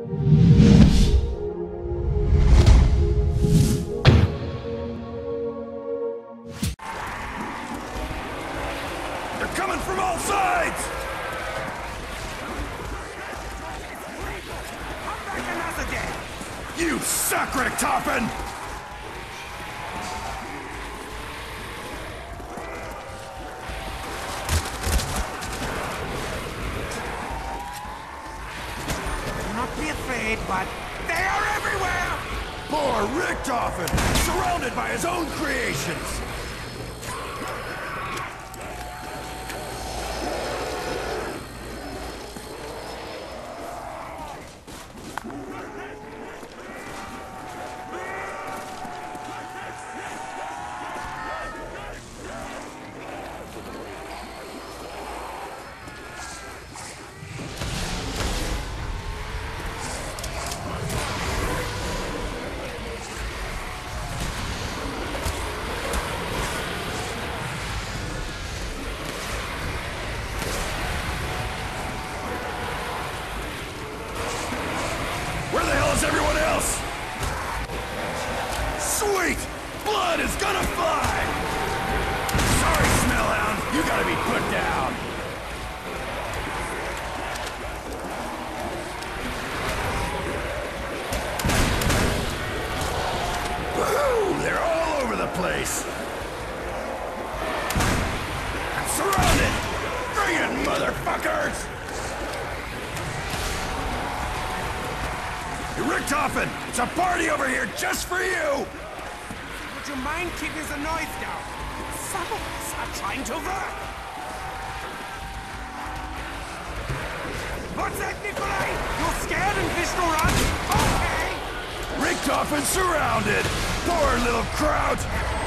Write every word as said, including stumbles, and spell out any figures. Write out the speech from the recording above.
They're coming from all sides! Come back another day! You suck, Richtofen! Do not be afraid, but they are everywhere! Poor Richtofen! Surrounded by his own creations! Where the hell is everyone else? Sweet! Blood is gonna fly! Sorry, Smellhound. You gotta be put down. Woohoo! They're all over the place. I'm surrounded! Bring it, motherfuckers! Richtofen, it's a party over here just for you! Would you mind keeping the noise down? Some of us are trying to work! What's that, Nikolai? You're scared and wish to run? Okay! Richtofen surrounded! Poor little kraut!